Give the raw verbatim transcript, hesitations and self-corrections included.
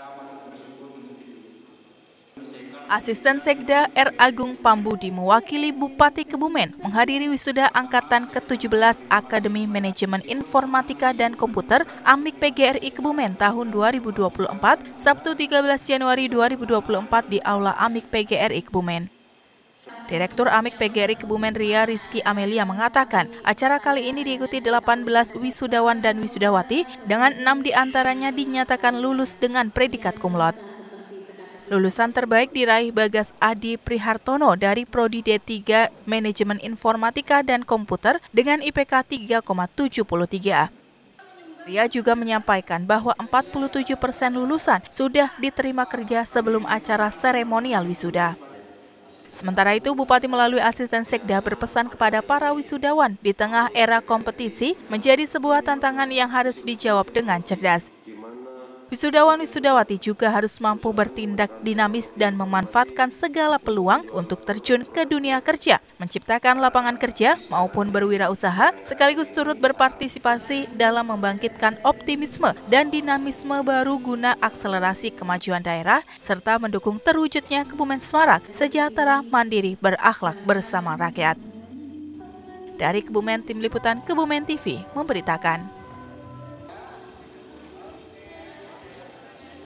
Asisten Sekda R. Agung Pambudi mewakili Bupati Kebumen menghadiri wisuda angkatan ke tujuh belas Akademi Manajemen Informatika dan Komputer A M I K P G R I Kebumen tahun dua ribu dua puluh empat, Sabtu tiga belas Januari dua ribu dua puluh empat di Aula A M I K P G R I Kebumen. Direktur A M I K P G R I Kebumen Ria Rizky Amelia mengatakan, acara kali ini diikuti delapan belas wisudawan dan wisudawati dengan enam diantaranya dinyatakan lulus dengan predikat cum laude. Lulusan terbaik diraih Bagas Adi Prihartono dari Prodi D tiga Manajemen Informatika dan Komputer dengan I P K tiga koma tujuh tiga. Ria juga menyampaikan bahwa empat puluh tujuh persen lulusan sudah diterima kerja sebelum acara seremonial wisuda. Sementara itu, Bupati melalui asisten Sekda berpesan kepada para wisudawan di tengah era kompetisi menjadi sebuah tantangan yang harus dijawab dengan cerdas. Wisudawan-wisudawati juga harus mampu bertindak dinamis dan memanfaatkan segala peluang untuk terjun ke dunia kerja, menciptakan lapangan kerja maupun berwirausaha, sekaligus turut berpartisipasi dalam membangkitkan optimisme dan dinamisme baru guna akselerasi kemajuan daerah, serta mendukung terwujudnya Kebumen Semarak, sejahtera, mandiri, berakhlak bersama rakyat. Dari Kebumen, Tim Liputan Kebumen T V memberitakan.